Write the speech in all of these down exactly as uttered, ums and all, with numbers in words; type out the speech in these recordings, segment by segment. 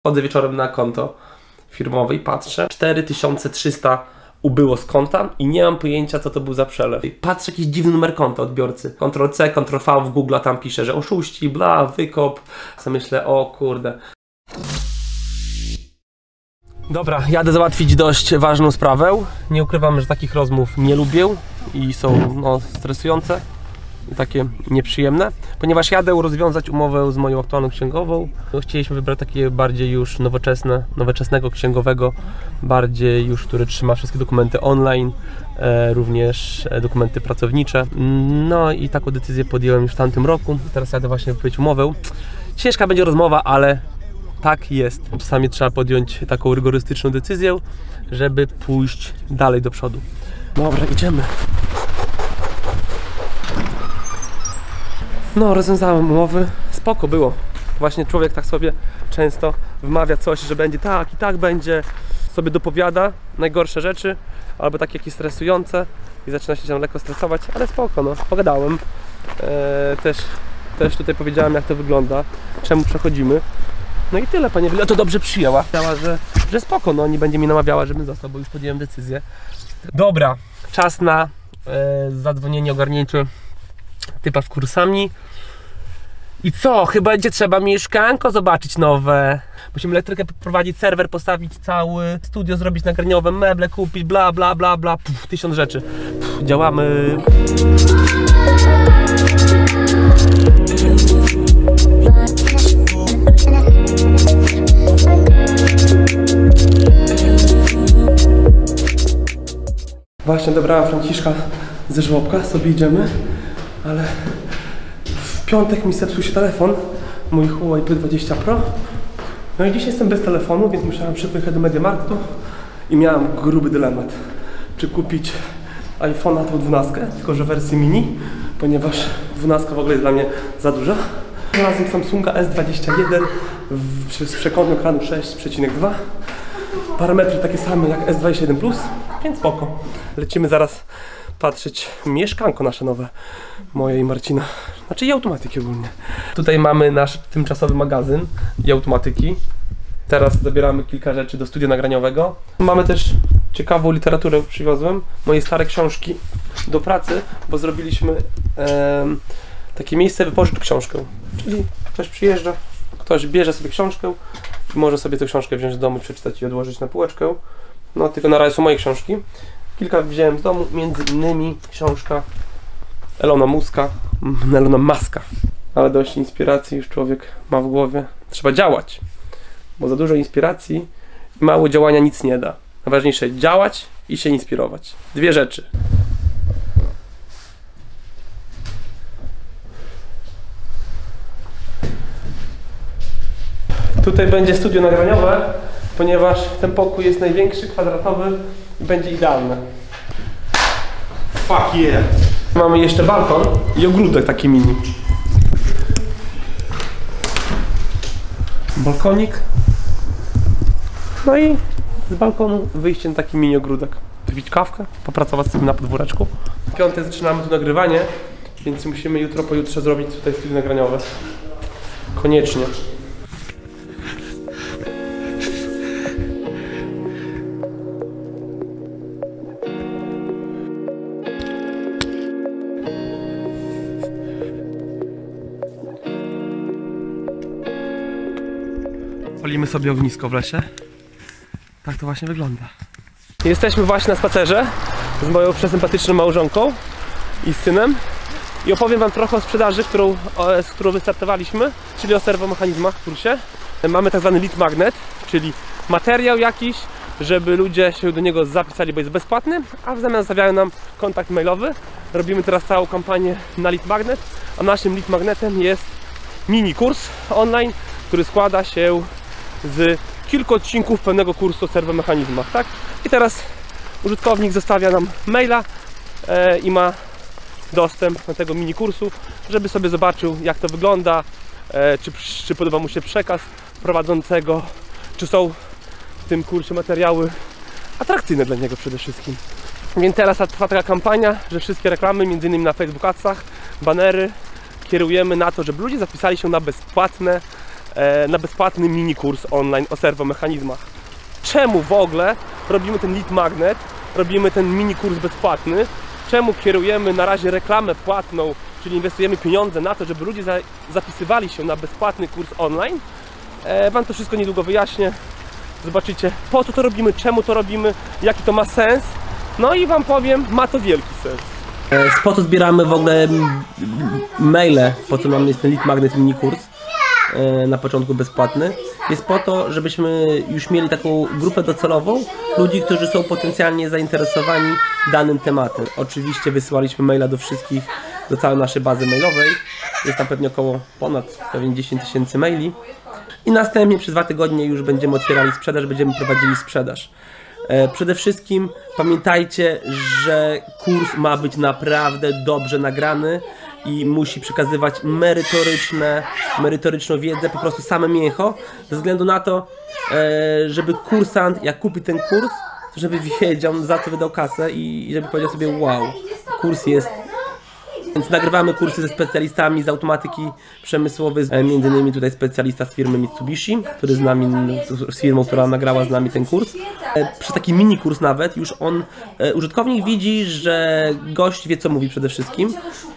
Chodzę wieczorem na konto firmowe i patrzę, cztery tysiące trzysta ubyło z konta i nie mam pojęcia, co to był za przelew. Patrzę, jakiś dziwny numer konta odbiorcy. kontrol C, kontrol V w Google, tam pisze, że oszuści, bla, wykop. Co myślę, o kurde. Dobra, jadę załatwić dość ważną sprawę. Nie ukrywam, że takich rozmów nie lubię i są no, stresujące i takie nieprzyjemne, ponieważ jadę rozwiązać umowę z moją aktualną księgową. Chcieliśmy wybrać takie bardziej już nowoczesne, nowoczesnego księgowego, bardziej już, który trzyma wszystkie dokumenty online, e, również dokumenty pracownicze. No i taką decyzję podjąłem już w tamtym roku. Teraz jadę właśnie wypowiedzieć umowę. Ciężka będzie rozmowa, ale tak jest. Czasami trzeba podjąć taką rygorystyczną decyzję, żeby pójść dalej do przodu. Dobra, idziemy. No, rozwiązałem umowy. Spoko było. Właśnie człowiek tak sobie często wmawia coś, że będzie tak i tak będzie. Sobie dopowiada najgorsze rzeczy, albo takie jakieś stresujące i zaczyna się lekko stresować, ale spoko, no, pogadałem. Eee, też, też tutaj powiedziałem, jak to wygląda, czemu przechodzimy. No i tyle, pani Wila to dobrze przyjęła. Powiedziała, że, że spoko, no nie będzie mi namawiała, żebym został, bo już podjąłem decyzję. Dobra, czas na e, zadzwonienie, ogarnięcie typa z kursami. I co? Chyba będzie trzeba mieszkanko zobaczyć nowe. Musimy elektrykę prowadzić, serwer postawić cały, studio zrobić nagraniowe, meble kupić, bla bla bla bla, Puf, tysiąc rzeczy. Puf, działamy. Właśnie dobrałem Franciszka ze żłobka, sobie idziemy, ale w piątek mi zepsuł się telefon, mój Huawei P dwadzieścia Pro. No i dzisiaj jestem bez telefonu, więc musiałem szybko jechać do MediaMarktu i miałem gruby dylemat, czy kupić iPhone'a tą dwunastkę, tylko że w wersji mini, ponieważ dwunastka w ogóle jest dla mnie za duża. Znalazłem Samsunga S dwadzieścia jeden z przekątnym ekranu sześć przecinek dwa. Parametry takie same jak S dwadzieścia jeden plus, więc spoko. Lecimy zaraz patrzeć mieszkanko nasze nowe, moje i Marcina. Znaczy i automatyki ogólnie. Tutaj mamy nasz tymczasowy magazyn i automatyki. Teraz zabieramy kilka rzeczy do studia nagraniowego. Mamy też ciekawą literaturę, przywiozłem. Moje stare książki do pracy, bo zrobiliśmy e, takie miejsce wypożycz książkę. Czyli ktoś przyjeżdża, ktoś bierze sobie książkę i może sobie tę książkę wziąć z domu, przeczytać i odłożyć na półeczkę. No tylko na razie są moje książki. Kilka wziąłem z domu, między innymi książka Elona Muska, Elona Muska. Ale dość inspiracji już człowiek ma w głowie. Trzeba działać, bo za dużo inspiracji i mało działania nic nie da. Najważniejsze działać i się inspirować. Dwie rzeczy. Tutaj będzie studio nagraniowe, ponieważ ten pokój jest największy, kwadratowy i będzie idealny. Fuck yeah! Mamy jeszcze balkon i ogródek taki mini. Balkonik. No i z balkonu wyjście na taki mini ogródek. Wypić kawkę, popracować sobie na podwóreczku. W piątek zaczynamy tu nagrywanie, więc musimy jutro, pojutrze zrobić tutaj studio nagraniowe. Koniecznie. Palimy sobie ognisko w lesie. Tak to właśnie wygląda. Jesteśmy właśnie na spacerze z moją przesympatyczną małżonką i z synem. I opowiem wam trochę o sprzedaży, którą, z którą wystartowaliśmy, czyli o serwomechanizmach w kursie. Mamy tak zwany lead magnet, czyli materiał jakiś, żeby ludzie się do niego zapisali, bo jest bezpłatny, a w zamian zostawiają nam kontakt mailowy. Robimy teraz całą kampanię na lead magnet, a naszym lead magnetem jest mini kurs online, który składa się z kilku odcinków pełnego kursu o serwomechanizmach, tak? I teraz użytkownik zostawia nam maila e, i ma dostęp do tego mini kursu, żeby sobie zobaczył, jak to wygląda, e, czy, czy podoba mu się przekaz prowadzącego, czy są w tym kursie materiały atrakcyjne dla niego przede wszystkim. Więc teraz trwa taka kampania, że wszystkie reklamy, między innymi na Facebook Adsach, banery, kierujemy na to, żeby ludzie zapisali się na bezpłatne e, na bezpłatny mini kurs online o serwomechanizmach. Czemu w ogóle robimy ten lead magnet, robimy ten mini kurs bezpłatny? Czemu kierujemy na razie reklamę płatną, czyli inwestujemy pieniądze na to, żeby ludzie za, zapisywali się na bezpłatny kurs online? E, Wam to wszystko niedługo wyjaśnię. Zobaczycie, po co to robimy, czemu to robimy, jaki to ma sens. No i Wam powiem, ma to wielki sens. E, po co zbieramy w ogóle maile, po co mamy ten lead magnet mini kurs? Na początku bezpłatny, jest po to, żebyśmy już mieli taką grupę docelową ludzi, którzy są potencjalnie zainteresowani danym tematem. Oczywiście wysyłaliśmy maila do wszystkich, do całej naszej bazy mailowej. Jest tam pewnie około ponad pewnie dziesięć tysięcy maili. I następnie przez dwa tygodnie już będziemy otwierali sprzedaż, będziemy prowadzili sprzedaż. Przede wszystkim pamiętajcie, że kurs ma być naprawdę dobrze nagrany i musi przekazywać merytoryczne, merytoryczną wiedzę, po prostu same mięcho, ze względu na to, żeby kursant, jak kupi ten kurs, to żeby wiedział, za co wydał kasę i żeby powiedział sobie, wow, kurs jest. Więc nagrywamy kursy ze specjalistami z automatyki przemysłowej, między innymi tutaj specjalista z firmy Mitsubishi, który z nami, z firmą, która nagrała z nami ten kurs. Przez taki mini kurs nawet już on, użytkownik widzi, że gość wie, co mówi przede wszystkim.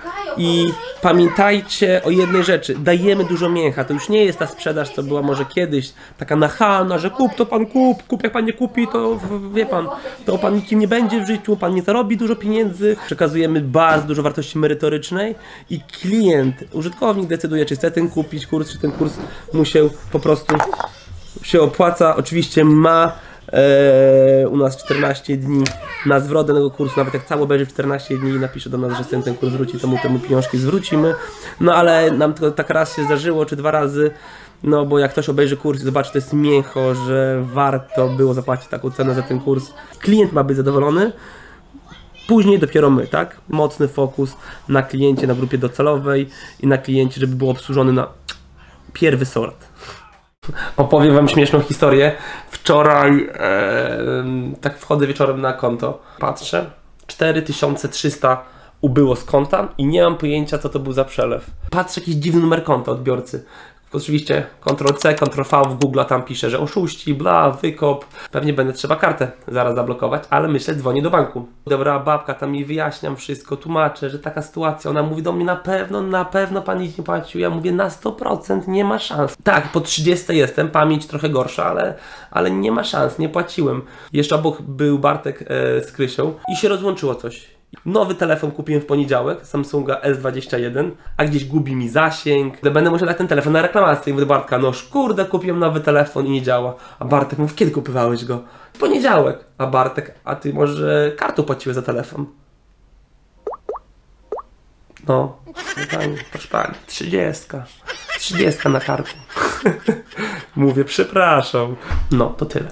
I pamiętajcie o jednej rzeczy, dajemy dużo mięcha, to już nie jest ta sprzedaż, co była może kiedyś, taka nachalna, że kup, to pan kup, kup, jak pan nie kupi, to wie pan, to pan nikim nie będzie w życiu, pan nie zarobi dużo pieniędzy. Przekazujemy bardzo dużo wartości merytorycznej i klient, użytkownik decyduje, czy chce ten kupić kurs, czy ten kurs mu się po prostu się opłaca. Oczywiście ma Eee, u nas czternaście dni na zwrot danego kursu, nawet jak cały obejrzy w czternaście dni i napisze do nas, że chce ten kurs zwrócić, to mu temu pieniążki zwrócimy. No ale nam tylko tak raz się zdarzyło, czy dwa razy, no bo jak ktoś obejrzy kurs i zobaczy, to jest mięcho, że warto było zapłacić taką cenę za ten kurs. Klient ma być zadowolony, później dopiero my, tak? Mocny fokus na kliencie, na grupie docelowej i na kliencie, żeby był obsłużony na pierwszy sort. Opowiem wam śmieszną historię. Wczoraj e, tak wchodzę wieczorem na konto, patrzę, cztery tysiące trzysta ubyło z konta i nie mam pojęcia, co to był za przelew. Patrzę, jakiś dziwny numer konta odbiorcy. Oczywiście kontrol C, kontrol V w Google, tam pisze, że oszuści, bla, wykop. Pewnie będę trzeba kartę zaraz zablokować, ale myślę, dzwonię do banku. Dobra babka, tam jej wyjaśniam wszystko, tłumaczę, że taka sytuacja. Ona mówi do mnie, na pewno, na pewno pan nic nie płacił. Ja mówię, na sto procent nie ma szans. Tak, po trzydziestce jestem, pamięć trochę gorsza, ale, ale nie ma szans, nie płaciłem. Jeszcze obok był Bartek e, z Krysią i się rozłączyło coś. Nowy telefon kupiłem w poniedziałek, Samsunga S dwadzieścia jeden, a gdzieś gubi mi zasięg. Będę musiał dać ten telefon na reklamację i mówię do Bartka, no kurde, kupiłem nowy telefon i nie działa. A Bartek mówi, kiedy kupowałeś go? W poniedziałek. A Bartek, a ty może kartą płaciłeś za telefon? No, pani, proszę pani, trzydziestka. Trzydziestka na kartę. Mówię, przepraszam. No, to tyle.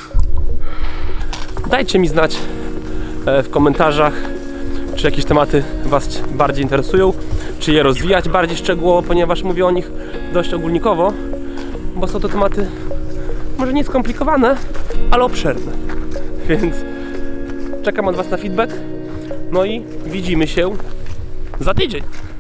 Dajcie mi znać w komentarzach, czy jakieś tematy was bardziej interesują, czy je rozwijać bardziej szczegółowo, ponieważ mówię o nich dość ogólnikowo, bo są to tematy może nie skomplikowane, ale obszerne. Więc czekam od was na feedback, no i widzimy się za tydzień.